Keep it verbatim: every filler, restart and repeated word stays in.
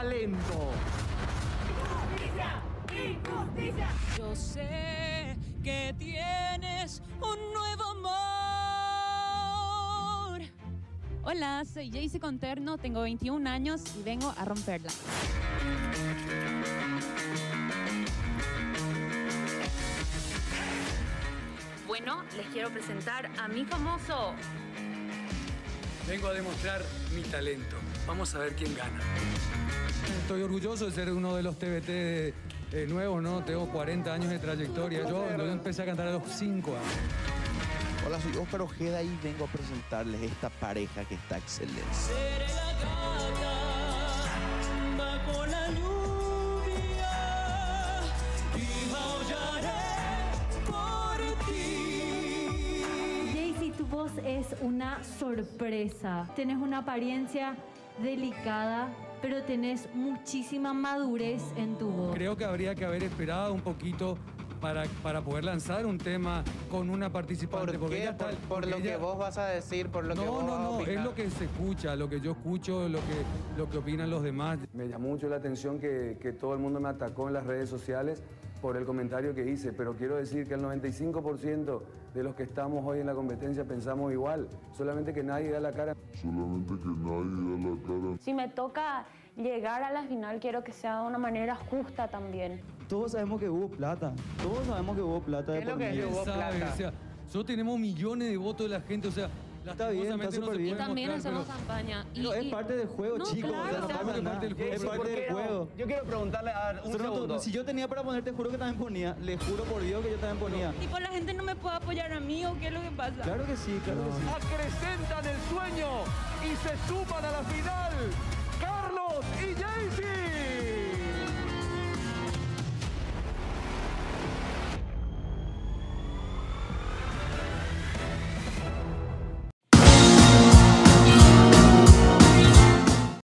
talento. ¡Injusticia! ¡Injusticia! Yo sé que tienes un nuevo amor. Hola, soy Jaycee Conterno, tengo veintiún años y vengo a romperla. Bueno, les quiero presentar a mi famoso. Vengo a demostrar mi talento. Vamos a ver quién gana. Estoy orgulloso de ser uno de los T V T eh, nuevos, ¿no? Tengo cuarenta años de trayectoria. Yo, yo empecé a cantar a los cinco años. Hola, soy Óscar Ojeda y vengo a presentarles esta pareja que está excelente. Seré la gata bajo la lluvia y maullaré por ti. Jaycee, tu voz es una sorpresa. Tenés una apariencia delicada, pero tenés muchísima madurez en tu voz. Creo que habría que haber esperado un poquito para, para poder lanzar un tema con una participante. ¿Por porque qué? ella ¿Por, tal- por porque lo que ella- vos vas a decir? ¿Por lo que No, vos no, vas a no, opinar? es lo que se escucha, lo que yo escucho, lo que, lo que opinan los demás. Me llamó mucho la atención que, que todo el mundo me atacó en las redes sociales por el comentario que hice, pero quiero decir que el noventa y cinco por ciento de los que estamos hoy en la competencia pensamos igual, solamente que nadie da la cara. Solamente que nadie da la cara. Si me toca llegar a la final, quiero que sea de una manera justa también. Todos sabemos que hubo plata. Todos sabemos que hubo plata. ¿Qué de es lo por que medio. hubo ¿Quién sabe? plata? O sea, nosotros tenemos millones de votos de la gente, o sea, Está bien, está lastimosamente no súper se bien. puede También mostrar, hacemos pero- campaña. Y, Pero es y- parte del juego, No, chicos. claro, o sea, no o sea, pasa es nada. parte del juego. Es Jaycee, parte ¿por del qué no? juego. Yo quiero preguntarle a ver, un Nosotros no- segundo. si yo tenía para ponerte, juro que también ponía. Le juro por Dios que yo también ponía. tipo, la gente no me puede apoyar a mí, ¿o qué es lo que pasa? Claro que sí, claro que sí. Acrecentan el sueño y se suman a la final.